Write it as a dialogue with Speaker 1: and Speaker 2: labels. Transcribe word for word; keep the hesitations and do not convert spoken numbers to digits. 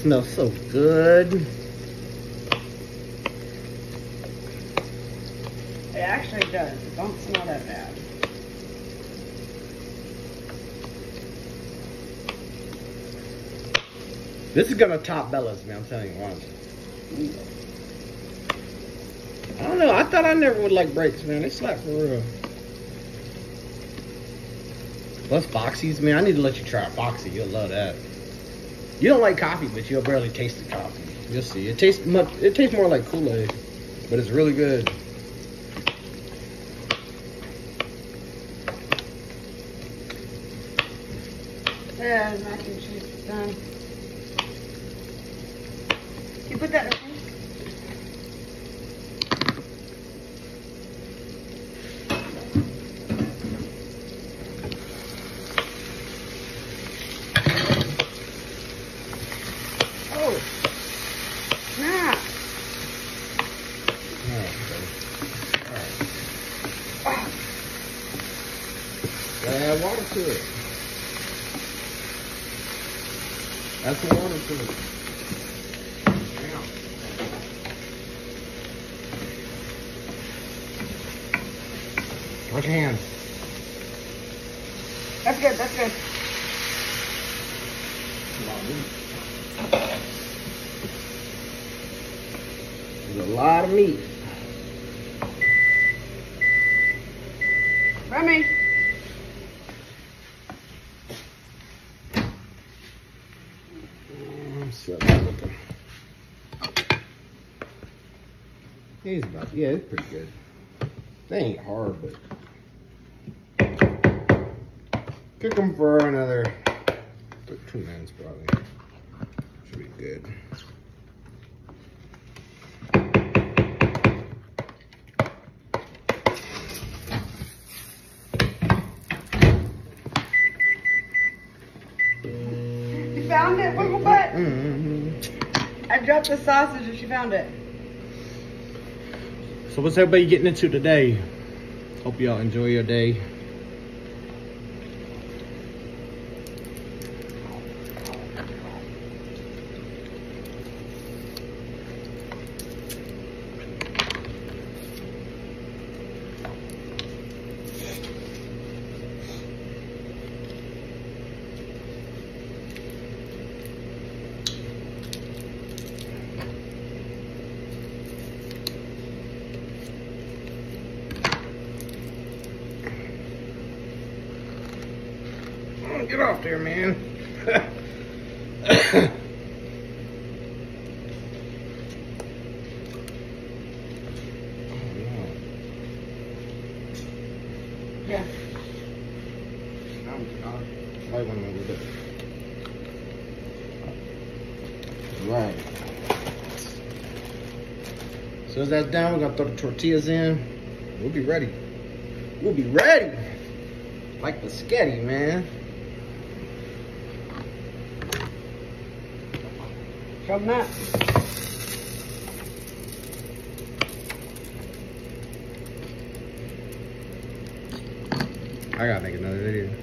Speaker 1: smells so good.
Speaker 2: It actually does. It don't smell that bad.
Speaker 1: This is gonna top Bella's, man. I'm telling you, honestly. I don't know. I thought I never would like breaks, man. They slap for real. Plus Foxy's, man. I need to let you try Foxy. You'll love that. You don't like coffee, but you'll barely taste the coffee. You'll see. It tastes much. It tastes more like Kool-Aid, but it's really good.
Speaker 2: Yeah, the mac and cheese is done. You put that in the thing? Oh, snap.
Speaker 1: Add water to it. Add some water to it. Wash your hands.
Speaker 2: That's good, that's good.
Speaker 1: There's a lot of meat.
Speaker 2: Remy.
Speaker 1: So looking. He's about, yeah, it's pretty good. They ain't hard, but cook them for another two minutes probably. Should be good.
Speaker 2: You found it, Wiggle Butt?
Speaker 1: Mm-hmm.
Speaker 2: I dropped the sausage and she found it.
Speaker 1: So what's everybody getting into today? Hope y'all enjoy your day. Get off there, man.
Speaker 2: Yeah.
Speaker 1: I want to move it. Right. So as that's done, we're gonna throw the tortillas in. We'll be ready. We'll be ready. Like the spaghetti, man.
Speaker 2: Show them that.
Speaker 1: I gotta make another video.